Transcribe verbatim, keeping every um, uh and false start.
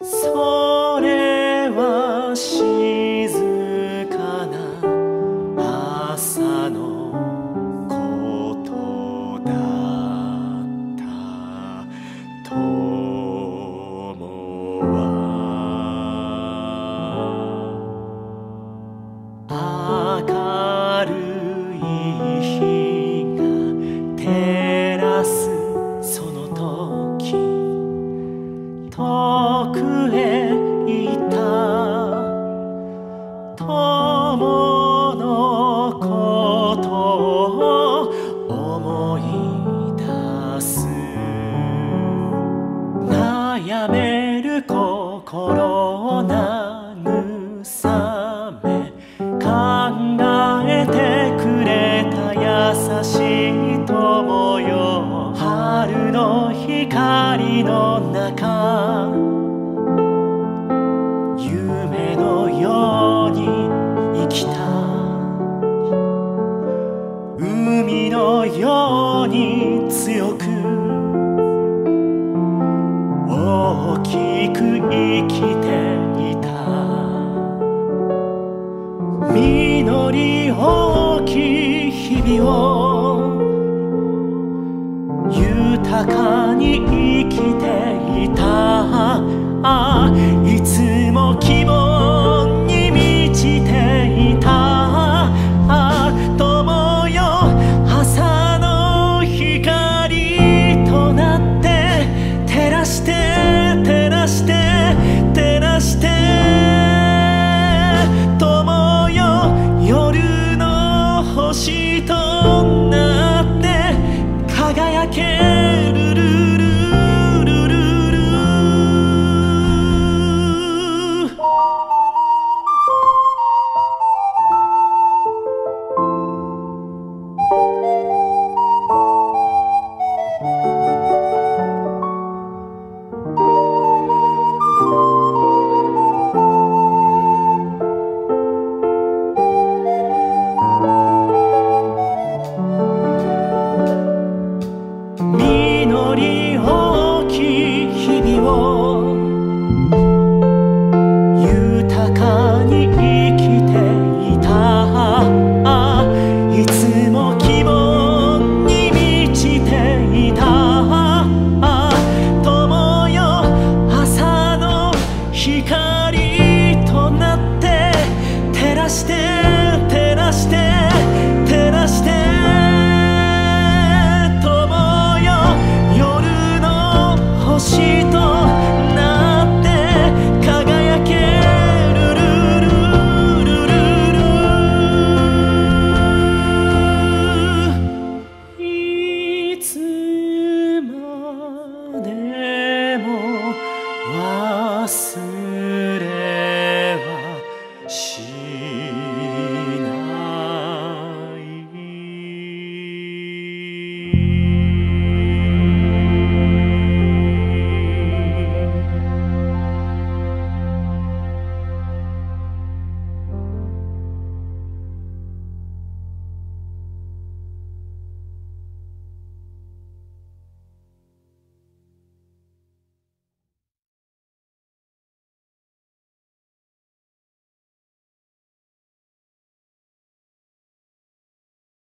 それは静かな朝のことだった友は明るい日が照らすその時遠くへいた友のことを思い出す悩める心を慰め考えてくれた優しい友よ春の光の中夢のように生きた海のように強く大きく生きていた実り大きい日々を豊かに生きていたあいつも希望に満ちていたあ友よ朝の光となって照らして照らして照らして友よ夜の星となって輝ける